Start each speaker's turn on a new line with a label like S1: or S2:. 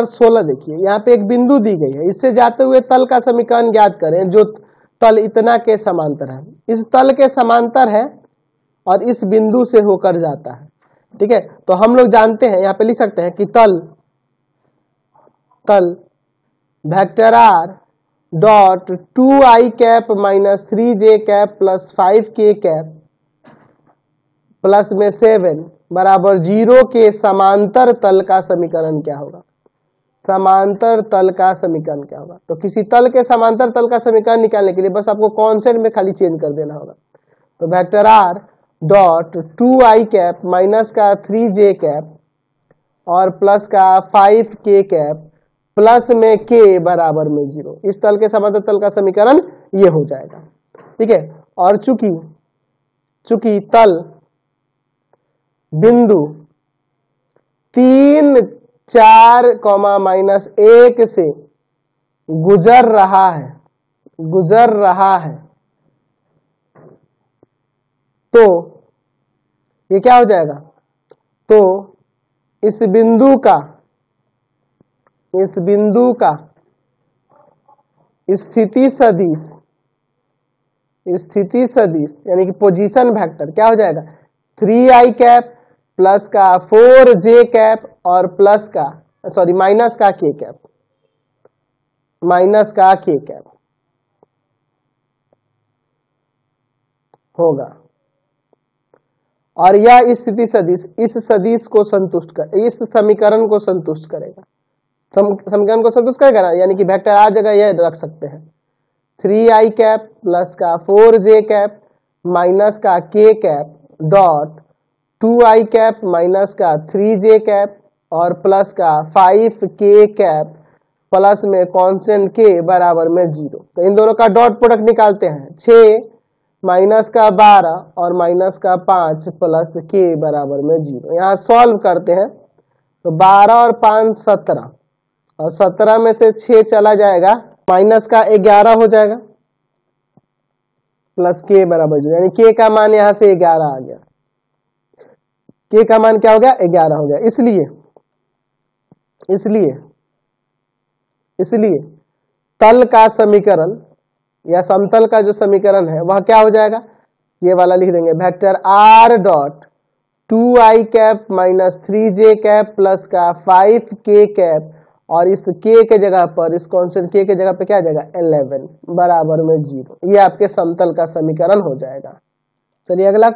S1: 16 देखिए, यहाँ पे एक बिंदु दी गई है, इससे जाते हुए तल का समीकरण ज्ञात करें जो तल इतना के समांतर है। इस तल के समांतर है और इस बिंदु से होकर जाता है। ठीक है, तो हम लोग जानते हैं, यहाँ पे लिख सकते हैं कि तल vector r dot 2i cap minus 3j cap plus 5k cap plus में 7 बराबर 0 के समांतर तल का समीकरण क्या होगा। समांतर तल का समीकरण क्या होगा, तो किसी तल के समांतर तल का समीकरण निकालने के लिए बस आपको कांस्टेंट में खाली चेंज कर देना होगा। तो vector r dot 2i cap minus का 3j कैप और प्लस का 5k कैप प्लस में k बराबर में 0, इस तल के समांतर तल का समीकरण ये हो जाएगा। ठीक है, और चूंकि तल बिंदु 3, 4, -1 से गुजर रहा है तो ये क्या हो जाएगा, तो इस बिंदु का स्थिति सदिश यानी कि पोजीशन वेक्टर क्या हो जाएगा, 3i कैप प्लस का 4j कैप और माइनस का k कैप होगा। और यह स्थिति सदिश इस समीकरण को संतुष्ट करेगा। समीकरण को संतुष्ट करेगा ना, यानी कि वेक्टर आ जगह यह रख सकते हैं 3i कैप प्लस का 4j कैप माइनस का k cap dot 2i cap minus का 3j कैप और प्लस का 5k कैप प्लस में कांस्टेंट k बराबर में 0। तो इन दोनों का डॉट प्रोडक्ट निकालते हैं, 6 माइनस का 12 और माइनस का 5 प्लस k बराबर में 0। यहाँ सॉल्व करते हैं तो 12 और 5 17 और 17 में से 6 चला जाएगा, माइनस का 11 हो जाएगा प्लस k बराबर 0, यानी k का मान यहाँ से 11 आ गया। k का मान क्या हो गया, 11 हो गया। इसलिए तल का समीकरण या समतल का जो समीकरण है वह क्या हो जाएगा, ये वाला लिख देंगे, vector r dot 2i cap minus 3j cap plus का 5k कैप और इस k के जगह पर, इस कांस्टेंट k के जगह पे क्या आ जाएगा 11 बराबर में 0। ये आपके समतल का समीकरण हो जाएगा। चलिए अगला